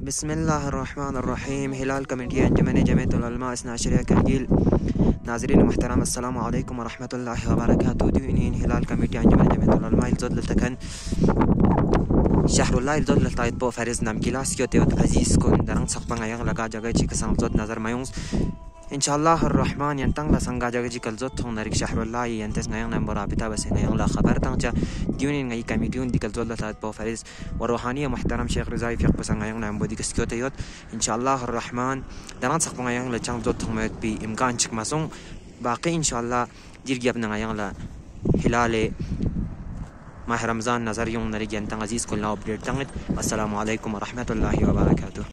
बिस्मिल्लाहिर्रहमानिर्रहीम। हिलाल कमेटी अंजुमन जमीयतुल उलमा इस्ना अशरिया करगिल। नाज़रीन मुहतरम अस्सलामु अलैकुम व रहमतुल्लाहि व बरकातुहू। दुइन हिलाल कमेटी अंजुमन जमीयतुल उलमा इल्ज़ोद लतकन शहरुल्लाह इल्ज़ोद लतायत बो फरिज नाम किलास योतेवत अजीज को दरंग सकपंग आयंग लगा जगह ची कसम ज़ोद नजर मायूंस इंशाअल्लाह अर्रहमान यंतंग ला संगा जगह जी कल ज़ोद थोंग नरिक शहरुल्लाह यंतस ngayang नंबर आबिता बस ngayang ला खबर तंग दिउनिन ngai कमिटियन दिकल ज़ोद लतायत बो फरिज व रूहानी मुहतरम शेख रिज़ाई फ़िक़ बस ngayang नाम बोदी किसक्योते योत इंशाअल्लाह अर्रहमान दरंग सकपंग आयंग ला चंग ज़ोद थोंग मैत भी इम्कान चिक मासूंग बाकी इंशाअल्लाह जिरगी अपना ngayang ला हिलाले माह रमज़ान नज़र यूं नरिक यंतंग अजीज को ला अपडेट तंग अस्सलामु अलैकुम व रहमतुल्लाहि व बरकातुहू।